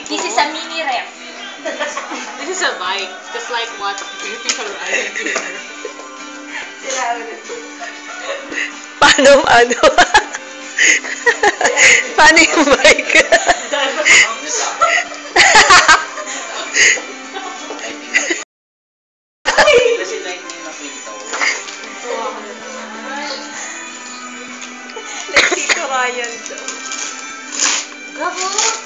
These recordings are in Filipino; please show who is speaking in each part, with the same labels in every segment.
Speaker 1: This is a mini ref.
Speaker 2: This is a bike. Just like what you think are riding here.
Speaker 3: Paano? Paano yung bike?
Speaker 1: Tito Ryan daw. Gabo!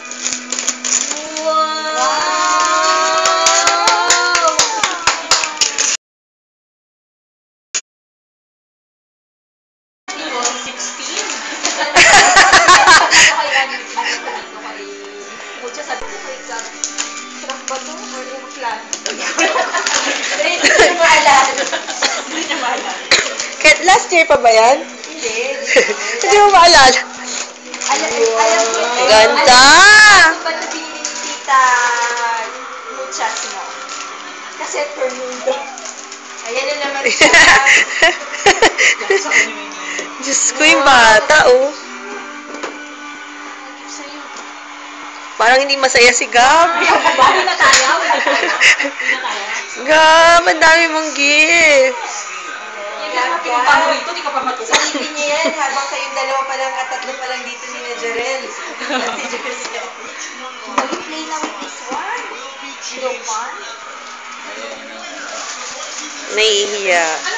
Speaker 3: Last year pa ba yan?
Speaker 1: Hindi.
Speaker 3: Hindi mo maalala.
Speaker 1: Alam ko.
Speaker 3: Ganda!
Speaker 1: Ano ba ito binili ni Tita Muchas mo? Kasi Fernando. Ayan na naman siya.
Speaker 3: Diyos ko yung bata, oh. Parang hindi masaya si Gab.
Speaker 1: Bago na tayo.
Speaker 3: Gab, ang dami mong gift.
Speaker 1: Dito, di ka pa matuwa.
Speaker 4: Silipin niyo yan habang kayong dalawa pa lang at tatlo pa lang dito ni na Jarel. Ate Jerzel.
Speaker 1: Can we play na with this one? You don't want?
Speaker 3: Nahihiya.